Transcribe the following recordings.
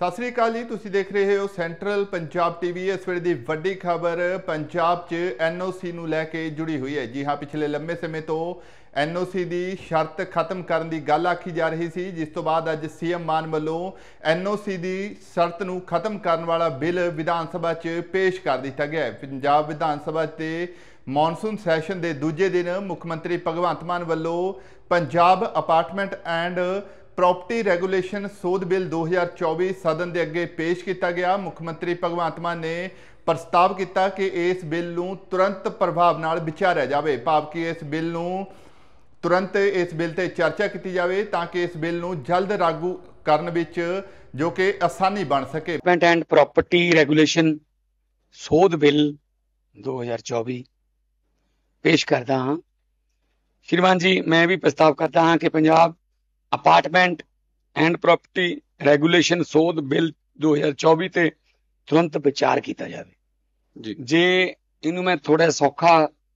सत श्री अकाल जी, तुसीं देख रहे हो सेंट्रल पंजाब टीवी। इस वेले दी वड्डी खबर पंजाब च NOC नूं लैके जुड़ी हुई है। जी हाँ, पिछले लंबे समय तो NOC की शर्त खत्म करने की गल आखी जा रही सी, जिस तो बाद अज CM मान वालों NOC की शर्त नूं खत्म करने वाला बिल विधान सभा च पेश कर दिता गया है। पंजाब विधान सभा के मॉनसून सैशन के दूजे दिन मुख्यमंत्री भगवंत मान वालों Punjab apartment and property regulation सोध बिल 2024 सदन के अगे पेश किया गया। मुख्यमंत्री भगवंत मान ने प्रस्ताव किया कि इस बिल नूं तुरंत प्रभाव नाल विचारिया जाए, भाव कि इस बिल नूं तुरंत इस बिल ते चर्चा की जाए ताकि इस बिल नूं जल्द लागू करन विच जो कि आसानी बन सके। एंड प्रॉपर्टी रेगूलेशन सोध बिल 2024 पेश करता हाँ। श्रीमान जी, मैं भी प्रस्ताव करता हाँ कि Punjab apartment and property regulation सोध बिल 2024 ते तुरंत विचार किया जाए जी। जे इनू मैं थोड़ा सौखा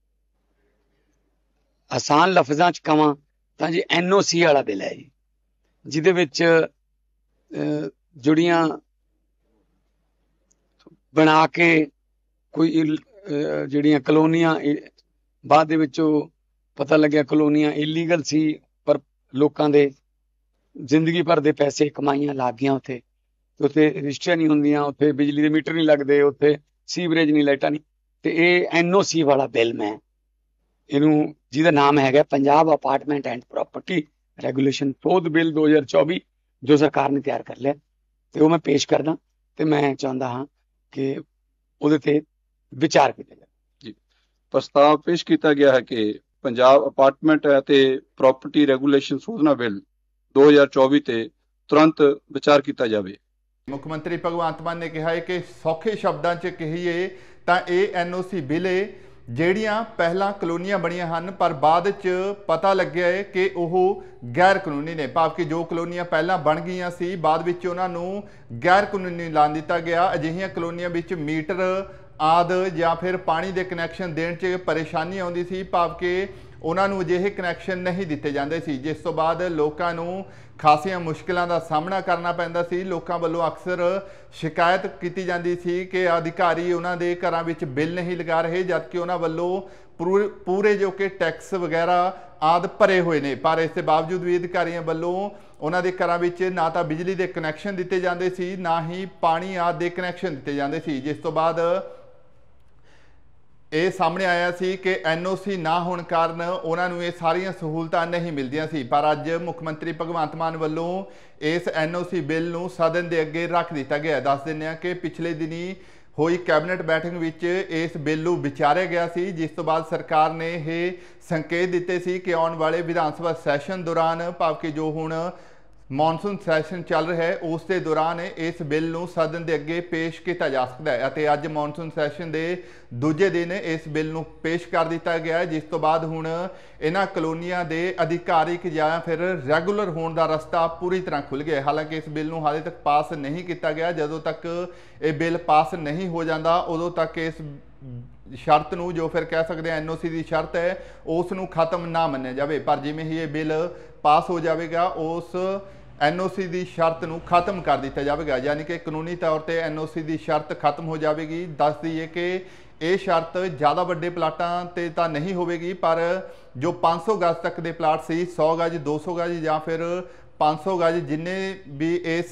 आसान लफ्जां च कहां तां जी NOC वाला बिल है जी, जिहदे विच जुड़ियां बना के कोई जिहड़ियां कलोनियां बाद दे विचों पता लग्या कलोनियां इलीगल सी, पर लोकां दे जिंदगी भर दे पैसे कमाइयां लग गया, उत्थे रजिस्ट्रियां नहीं होंदियां, उत्थे बिजली दे मीटर नहीं लगदे, उत्थे सीवरेज नहीं, लाइटां नहीं। ते ये NOC वाला बिल मैं इनू जिहदा नाम है Punjab apartment and property regulation सोध बिल 2024 जो सरकार ने तैयार कर लिया, तो वो मैं पेश करदा ते मैं चाहुंदा हाँ कि उहदे ते विचार किया जाए जी। प्रस्ताव पेश किया गया है कि पंजाब अपार्टमेंट ते प्रॉपर्टी रेगूलेशन सोधना बिल 2024 ते तुरंत विचार किया जाए। मुख्यमंत्री भगवंत मान ने कहा है कि सौखे शब्दों च कहीए तो यह NOC बिल ਜਿਹੜੀਆਂ ਪਹਿਲਾਂ ਕਲੋਨੀਆਂ ਬਣੀਆਂ ਹਨ पर बाद च पता लग्या है कि वह गैर कानूनी ने, भाव कि जो कलोनियां पहलां बन गईयां सी बाद विच उन्हां नूं गैर कानूनी ऐलान दिता गया। अजिहियां कलोनियां विच मीटर आदि या फिर पानी के कनैक्शन देण च परेशानी आउंदी सी, भाव कि उन्हां नूं अजिहे कनैक्शन नहीं दिते जांदे सी, जिस तो बाद लोकां नूं खासियां मुश्किलों का सामना करना पैंदा सी। लोकां वल्लों अक्सर शिकायत की जाती सी कि अधिकारी उन्हां दे घरां विच बिल नहीं लगा रहे, जबकि उन्हां वल्लों पूरे जो कि टैक्स वगैरह आदि भरे हुए ने, पर इस बावजूद भी अधिकारियों वल्लों उन्हां दे घरां विच ना तां बिजली के कनैक्शन दिते जांदे सी, ना ही पानी आदि के कनैक्शन दिते जांदे सी। जिस तो बाद ये सामने आया सी कि NOC ना होने कारण उन्होंने ये सारिया सहूलतां नहीं मिलदियां सी, पर अज मुख्यमंत्री भगवंत मान वालों इस NOC बिल नूं सदन के अगे रख दिता गया। दस दिंदे कि पिछले दिनी हुई कैबिनेट बैठक विच इस बिल नूं विचारिया गया सी, जिस तो बाद सरकार ने यह संकेत दिते सी कि आने वाले विधान सभा सैशन दौरान, भाव कि जो हुण मॉनसून सैशन चल रहा है उस दे दौरान इस बिल नूं सदन के अगे पेश किया जा सकता है। अते अज मॉनसून सैशन के दूजे दिन इस बिल नूं पेश कर दिता गया है, जिस तो बाद हुण इन्हां कलोनियां दे अधिकारिक या फिर रैगूलर होने का रस्ता पूरी तरह खुल गया। हालांकि इस बिल नूं हाले तक पास नहीं किया गया, जदों तक ये बिल पास नहीं हो जाता उदों तक इस शर्त नूं जो फिर कह सकते हैं NOC की शर्त है उस नूं खत्म ना मन्निया जाए, पर जिवें ही ये बिल पास हो जाएगा उस NOC की शर्त नूं खत्म कर दिया जाएगा, यानी कि कानूनी तौर पर NOC की शर्त खत्म हो जाएगी। दस दईए कि यह शर्त ज़्यादा वड्डे प्लाटां ते तां नहीं होगी, पर जो 500 गज तक के प्लाट सी, 100 गज 200 गज या फिर 500 गज, जिन्ने भी इस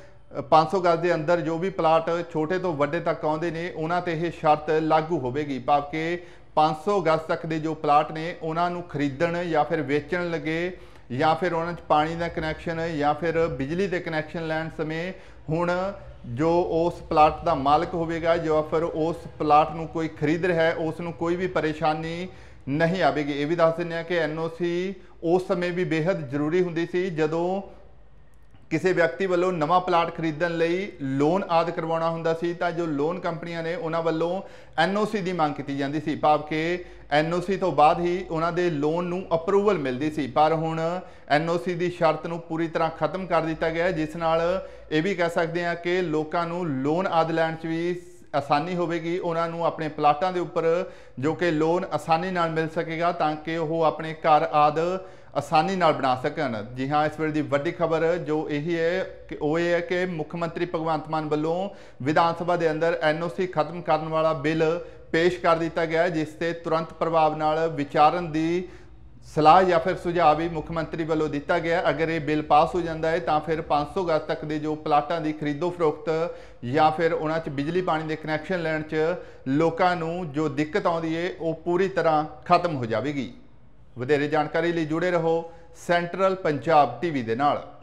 500 गज के अंदर जो भी प्लाट छोटे तो वड्डे तक आउंदे ने उन्हां ते यह शर्त लागू होगी, भाव कि 500 गज तक के जो प्लाट ने उन्हां नूं खरीदण या फिर वेचण लगे या फिर उन्होंने पानी का कनैक्शन या फिर बिजली के कनैक्शन लैन समय हुण जो उस प्लाट का मालिक होगा जो फिर उस प्लाट नूं कोई खरीद रहा है उसनूं कोई भी परेशानी नहीं आएगी। ये भी दस दिंदे कि NOC उस समय भी बेहद जरूरी हुंदी सी जदों किसी व्यक्ति वालों नवा प्लाट खरीदण लई लोन आदि करवाउणा हुंदा सी, तां जो लोन कंपनियां ने उन्हां वालों NOC की मांग की जाती सी, भाव कि NOC तो बाद ही उन्हां दे लोन नूं अप्रूवल मिलती सी, पर हुण NOC की शर्त नूं पूरी तरह खत्म कर दिता गया, जिस नाल ये भी कह सकते हैं कि लोकां नूं लोन आदि लैण च भी आसानी होगी, उन्होंने अपने प्लाटां के उपर जो कि लोन आसानी नाल मिल सकेगा ताकि वह अपने घर आदि ਆਸਾਨੀ ਨਾਲ ਬਣਾ ਸਕਣ। ਜੀ ਹਾਂ, ਇਸ ਵੇਲੇ ਦੀ ਵੱਡੀ ਖਬਰ ਜੋ ਇਹੀ ਹੈ ਕਿ ਉਹ ਇਹ ਹੈ ਕਿ ਮੁੱਖ ਮੰਤਰੀ ਭਗਵੰਤ ਮਾਨ ਵੱਲੋਂ ਵਿਧਾਨ ਸਭਾ ਦੇ ਅੰਦਰ NOC ਖਤਮ ਕਰਨ ਵਾਲਾ ਬਿੱਲ ਪੇਸ਼ ਕਰ ਦਿੱਤਾ ਗਿਆ ਹੈ, ਜਿਸ ਤੇ ਤੁਰੰਤ ਪ੍ਰਭਾਵ ਨਾਲ ਵਿਚਾਰਨ ਦੀ ਸਲਾਹ ਜਾਂ ਫਿਰ ਸੁਝਾਅ ਵੀ ਮੁੱਖ ਮੰਤਰੀ ਵੱਲੋਂ ਦਿੱਤਾ ਗਿਆ। ਅਗਰ ਇਹ ਬਿੱਲ ਪਾਸ ਹੋ ਜਾਂਦਾ ਹੈ ਤਾਂ ਫਿਰ 500 ਗਜ਼ ਤੱਕ ਦੇ ਜੋ ਪਲਾਟਾਂ ਦੀ ਖਰੀਦੋ ਫਰੋਖਤ ਜਾਂ ਫਿਰ ਉਹਨਾਂ 'ਚ ਬਿਜਲੀ ਪਾਣੀ ਦੇ ਕਨੈਕਸ਼ਨ ਲੈਣ 'ਚ ਲੋਕਾਂ ਨੂੰ ਜੋ ਦਿੱਕਤ ਆਉਂਦੀ ਹੈ ਉਹ ਪੂਰੀ ਤਰ੍ਹਾਂ ਖਤਮ ਹੋ ਜਾਵੇਗੀ। ਵਧੇਰੇ ਜਾਣਕਾਰੀ ਲਈ ਜੁੜੇ ਰਹੋ ਸੈਂਟਰਲ ਪੰਜਾਬ TV ਦੇ ਨਾਲ।